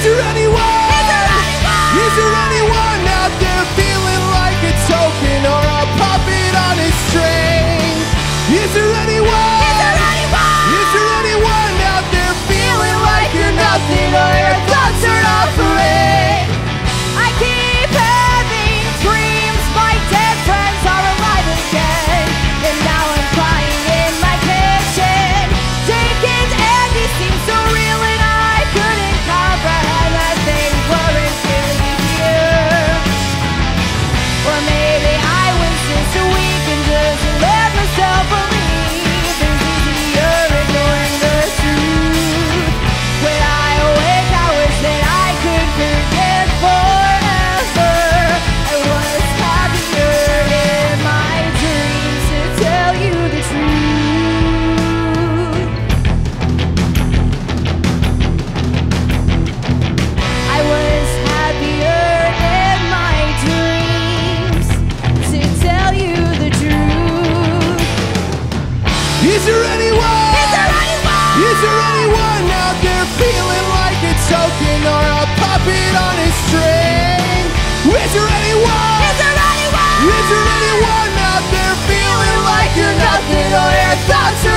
Is there anyone out there feeling like a token or a puppet on a string? Is there anyone? Is there anyone out there feeling like you're nothing or your thoughts are not free? I keep having dreams my dead friends are alive again, and now I'm crying in my kitchen. Jake and Andy seem so real and I couldn't comprehend that they weren't really here. Or maybe I was just weak and just let myself believe it's easier ignoring the truth. When I awake I wish that I could forget forever. I was happier in my dreams, to tell you the truth. I was happier in my dreams, to tell you the truth. Is there anyone? Is there anyone out there feeling like a token or a puppet on a string? Is there anyone? Is there anyone out there feeling like you're nothing or your thoughts are